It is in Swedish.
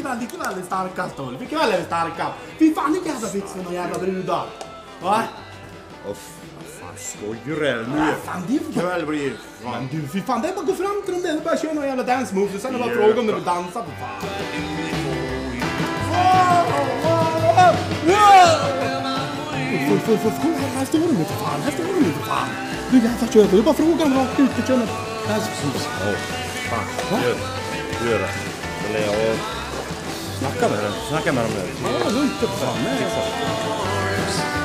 väldigt starka stål. Vilka väldigt starka. Fy fan, vilka jävla fix för några jävla brudar. Va? Skojar du nu? Fan, det är för Kväll blir... Men du, fy fan, det är bara att gå fram till dem där och bara köra några jävla dance moves och sen är det bara fråga om du vill dansa på fan. Kom här står de inte fan, här står de inte fan. Du jävla köper, du bara frågan rakt ut och kör något dance moves. Fan, gör det. Eller jag snacka med dem där. Ja, lugnt upp fan.